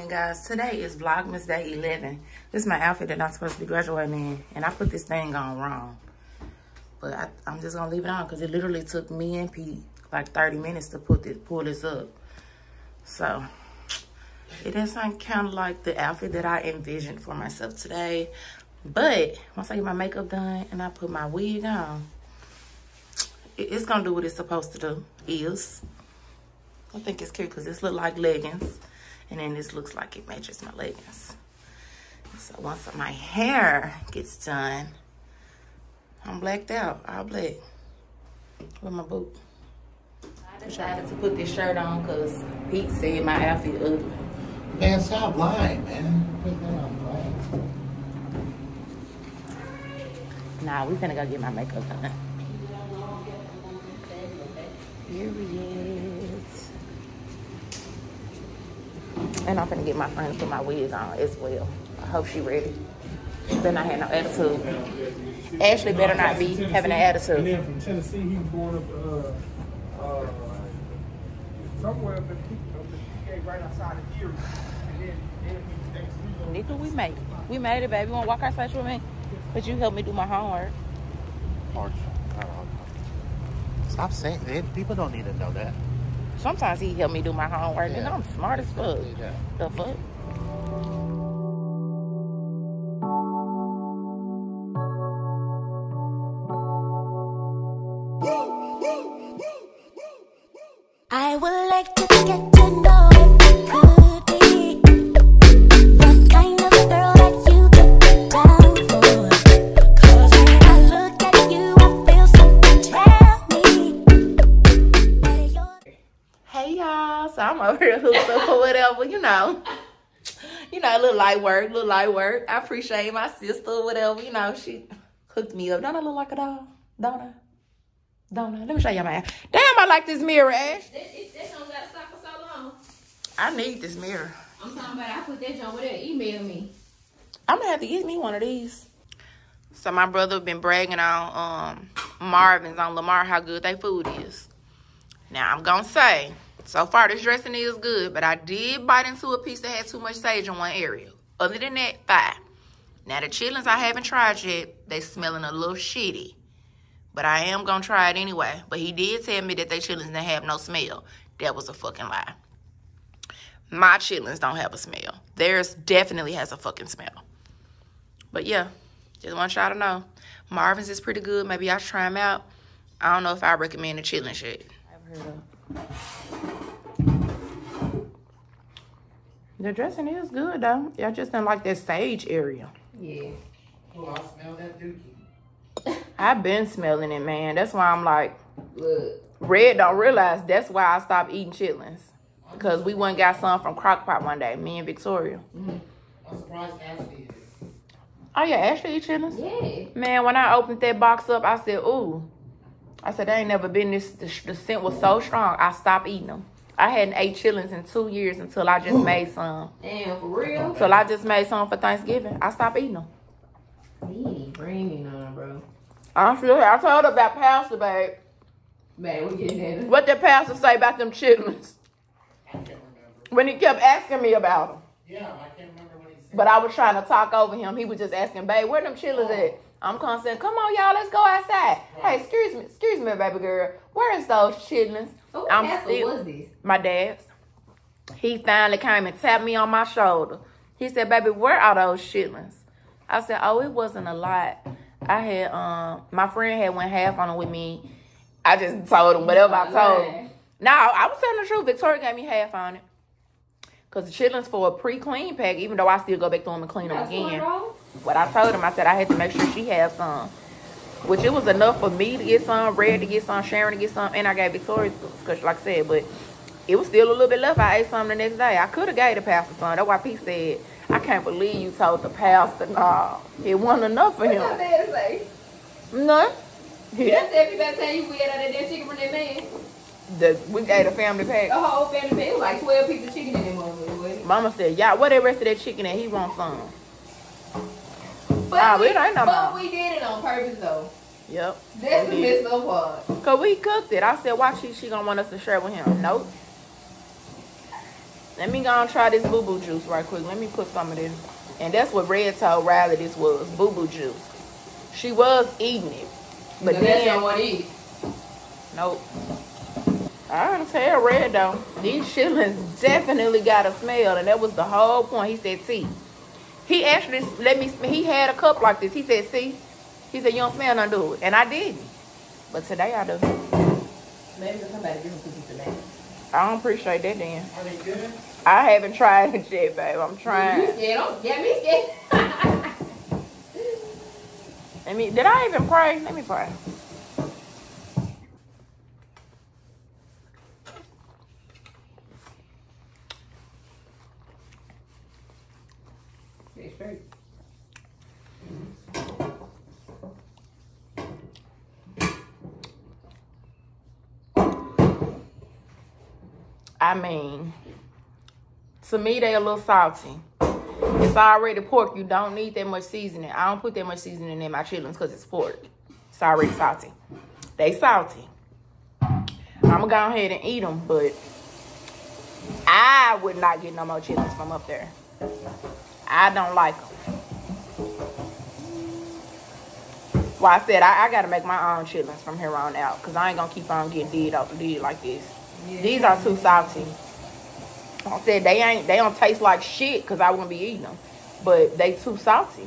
guys, today is Vlogmas Day 11. This is my outfit that I'm supposed to be graduating in, and I put this thing on wrong. But I'm just gonna leave it on because it literally took me and Pete like 30 minutes to pull this up. So it doesn't kind of like the outfit that I envisioned for myself today. But once I get my makeup done and I put my wig on, it's gonna do what it's supposed to do. I think it's cute because this look like leggings, and then this looks like it matches my leggings. So once my hair gets done, I'm blacked out. All black with my boot. I decided to put this shirt on because Pete said my outfit ugly. Man, stop lying, man. Put that on, right? Nah, we finna go get my makeup done. Here he is. And I'm finna get my friend to put my wig on as well. I hope she ready. She better not have no attitude. Ashley better not be having an attitude. And then from Tennessee, he was going up somewhere up in the right outside of Erie. And then Nickel, we made it. We made it, baby. You wanna walk outside with me? But you help me do my homework. Stop saying that. People don't need to know that. Sometimes he help me do my homework, and Yeah. I'm smart as fuck. Yeah. The fuck? I would like to get to know if you could be the kind of girl that you could get down for. 'Cause when I look at you, I feel something tell me that you're... Hey y'all, so I'm over here hooked up or whatever, you know, a little light work. I appreciate my sister or whatever, she hooked me up. Don't I look like a doll? Don't I? Let me show you my ass. Damn, I like this mirror, Ash. That don't got stock for so long. I need this mirror. I'm talking about I put that junk with there. Email me. I'm gonna have to get me one of these. So my brother been bragging on Marvin's on Lamar how good their food is. Now I'm gonna say, so far this dressing is good, but I did bite into a piece that had too much sage in one area. Other than that, fine. Now the chitlins I haven't tried yet, they smelling a little shitty. But I am gonna try it anyway. But he did tell me that they chitlins didn't have no smell. That was a fucking lie. My chitlins don't have a smell. Theirs definitely has a fucking smell. But yeah, just want y'all to know. Marvin's is pretty good. Maybe y'all should try them out. I don't know if I recommend the chitlin shit. I've heard of. The dressing is good though. Y'all just didn't like that sage area. Yeah. Oh, I smell that dookie. I've been smelling it, man. That's why I'm like, Look. Red don't realize that's why I stopped eating chitlins. Because we went and got some from Crockpot one day, me and Victoria. I'm surprised Ashley is. Oh yeah, Ashley eat chitlins? Yeah. Man, when I opened that box up, I said, ooh. I said, there ain't never been this, the scent was so strong, I stopped eating them. I hadn't ate chitlins in 2 years until I just made some. Damn, for real? Until I just made some for Thanksgiving. I stopped eating them. He bringing on, bro. I told her about Pastor, babe. Man, we getting there. What did Pastor say about them chitlins? I can't remember. When he kept asking me about them. Yeah, I can't remember what he said. But I was trying to talk over him. He was just asking, babe, where them chitlins at? I'm constantly, come on, y'all, let's go outside. Right. Hey, excuse me, baby girl. Where is those chitlins? Who was this? My dad's. He finally came and tapped me on my shoulder. He said, baby, where are those chitlins? I said, oh, it wasn't a lot. I had, my friend had went half on it with me. I just told him whatever I told him. No, I was telling the truth. Victoria gave me half on it. Because the chitlins for a pre-clean pack, even though I still go back to them and clean them again. What I told him, I said I had to make sure she had some. Which it was enough for me to get some, Red to get some, Sharon to get some, and I gave Victoria, because like I said, but it was still a little bit left. I ate some the next day. I could have gave the pastor some. That's why Pete said, I can't believe you told the pastor, no. It wasn't enough for him. What that man say? No. That's every bad time you weird out of that chicken from that man. We ate a family pack. The whole family pack. It was like 12 pieces of chicken in that motherfucker. Mama said, yeah, where the rest of that chicken at? He want some. But, we ain't no but more. we did it on purpose though. Yep. That's the messed up part. Cause we cooked it. I said, why she gonna want us to share with him? Nope. Let me go and try this boo-boo juice right quick. Let me put some of this. And that's what Red told Riley this was, boo-boo juice. She was eating it. But no, then... that's not what it is. Nope. I can tell Red though. These chitlins definitely got a smell. And that was the whole point. He said, see. He actually let me... He had a cup like this. He said, see. He said, you don't smell nothing, do it. And I didn't. But today I do. Maybe somebody give me cookies today. I don't appreciate that then. Are they good? I haven't tried it yet, babe. I'm trying. You scared? Don't get me scared. Did I even pray? Let me pray. Stay straight. I mean, to me, they a little salty. It's already pork. You don't need that much seasoning. I don't put that much seasoning in my chitlins because it's pork. It's already salty. They salty. I'm going to go ahead and eat them, but I would not get no more chitlins from up there. I don't like them. Well, I said I got to make my own chitlins from here on out because I ain't going to keep on getting did like this. Yeah. These are too salty. I said they don't taste like shit because I wouldn't be eating them. But they too salty.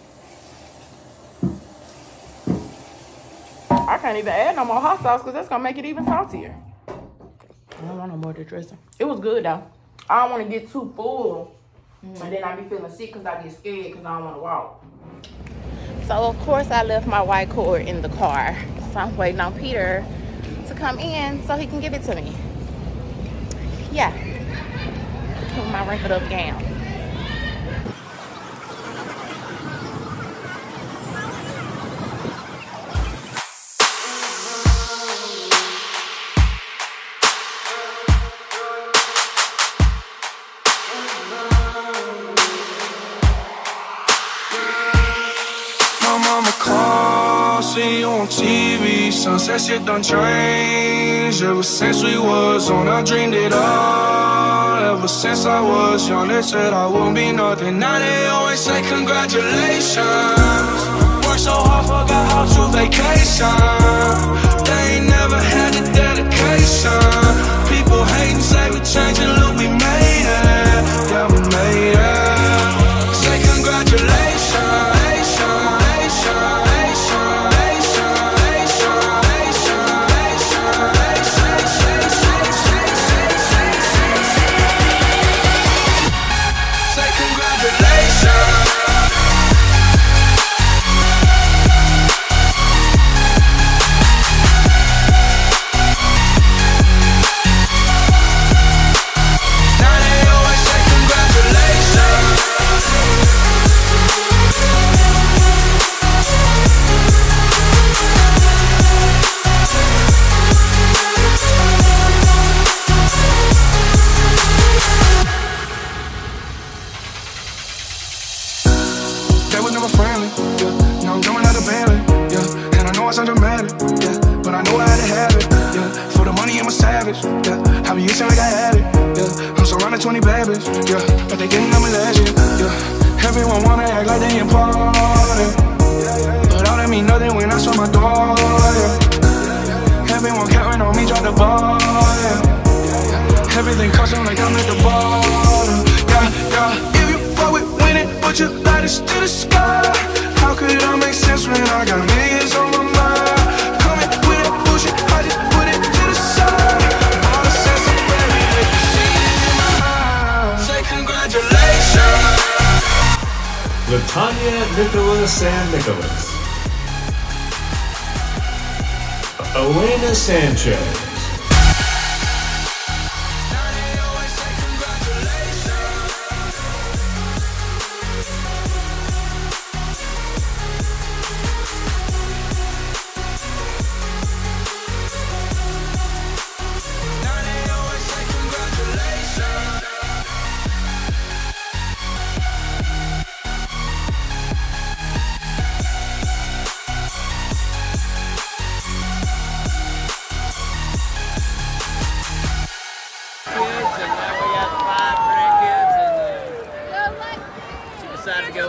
I can't even add no more hot sauce because that's going to make it even saltier. I don't want no more of the dressing. It was good though. I don't want to get too full. And then I be feeling sick because I get scared because I don't want to walk. So of course I left my white cord in the car. So I'm waiting on Peter to come in so he can give it to me. Yeah. With my wrinkled up gown. See you on TV, sunset shit done changed. Ever since we was on, I dreamed it all. Ever since I was young, they said I wouldn't be nothing. Now they always say congratulations. Worked so hard, forgot how to vacation. They ain't never had the dedication. People hating, say we changing, look, we made it. Yeah, we made it. Say congratulations. Sanchez.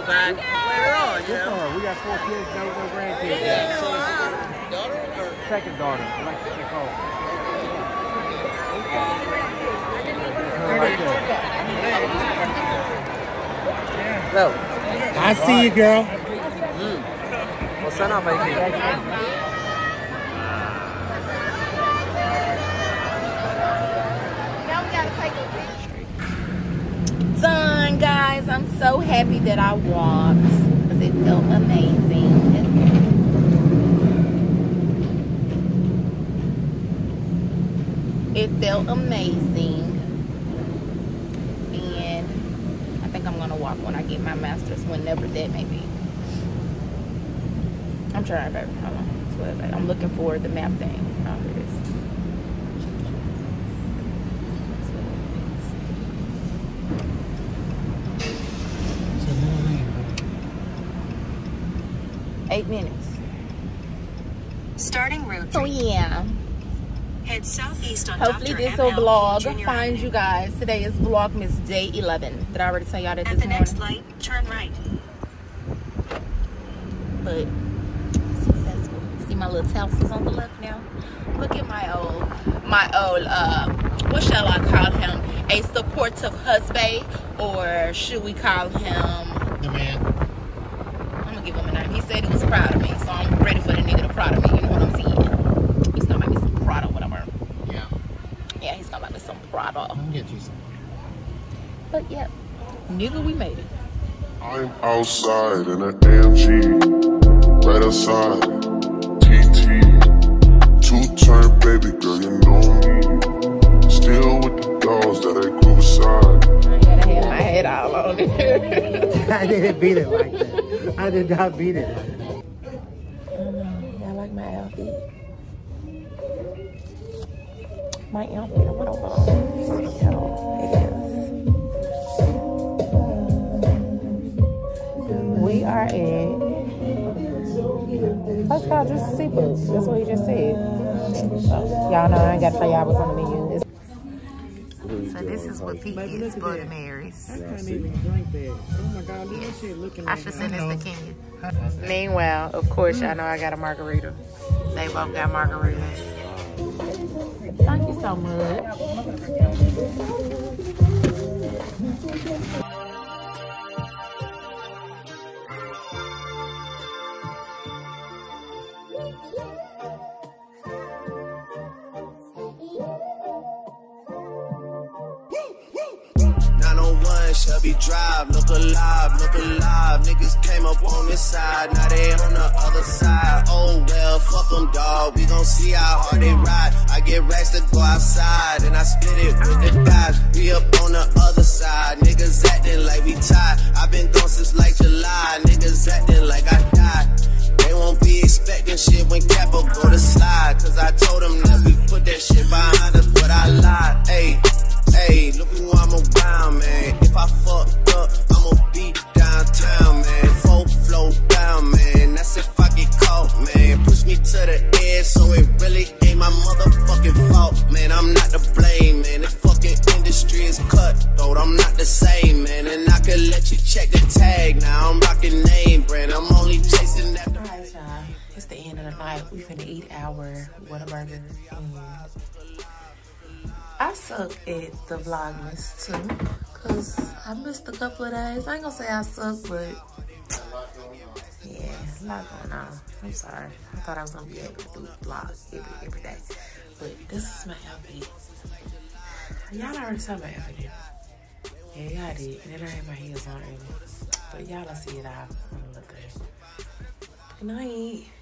back later on, you know? We got 4 kids, no grandkids. Yeah, so it's daughter or? Second daughter, I like to call. No. I see you, girl. Well, send off vacation. Done, guys. I'm so happy that I walked because it felt amazing. It felt amazing. And I think I'm going to walk when I get my master's, whenever that may be. I'm trying, baby. Hold on. 12, baby. I'm looking for the map thing. Oh, here it is. 8 minutes. Starting route 3. So yeah. Head southeast on Hopefully Dr. this will ML vlog Junior find Avenue. you guys. Today is Vlogmas day 11. Did I already tell y'all that At this the morning? next light, turn right. But successful. See my little tassels on the left now. Look at my old what shall I call him? A supportive husband, or should we call him The man. I'm gonna give him a name. He said he was proud of me, so I'm ready for the nigga to proud of me. You know what I'm saying? He's gonna make me some Prada, whatever. Yeah. Yeah, he's gonna make me some Prada. I'll get you some. But yeah, nigga, we made it. I'm outside in an AMG, right outside, TT, 2-turn baby girl, you know me. Still with the dolls that I grew aside. I gotta have my head all on it. I didn't beat it like that. I did not beat it like that. Y'all like my outfit? My outfit, I went over this We are at, let's go just seafood. That's what he just said. So, y'all know I ain't got to tell y'all what's on the menu. So this is what Pete gets, Bloody Marys. I can't even drink that. Oh my God, look at that shit looking I like should send this to Kenya. Meanwhile, of course, y'all know I got a margarita. They both got margaritas. Thank you so much. Shelby Drive, look alive, niggas came up on this side, now they on the other side. Oh well, fuck them dawg, we gon' see how hard they ride. I get racks to go outside, and I split it with the guys. We up on the other side, niggas acting like we tied. I been gone since like July, niggas acting like I died. They won't be expecting shit when Capo go to slide, cause I told them that we put that shit behind us, but I lied. Hey, look who I'm around, man. If I fucked up, I'ma be downtown, man. Full flow down, man. That's if I get caught, man. Push me to the edge, so it really ain't my motherfucking fault, man. I'm not to blame, man. The fucking industry is cutthroat. I'm not the same, man. And I could let you check the tag. Now I'm rocking name brand. I'm only chasing that. Alright, y'all. It's the end of the night. We finna eat our Whataburger. I suck at the Vlogmas too, cause I missed a couple of days. I ain't gonna say I suck, but yeah, a lot going on. I'm sorry. I thought I was gonna be able to do vlogs every day, but this is my outfit. Y'all already saw my outfit. Yeah, y'all did, and then I had my heels on earlier, but y'all don't see it all on the thing. Good night.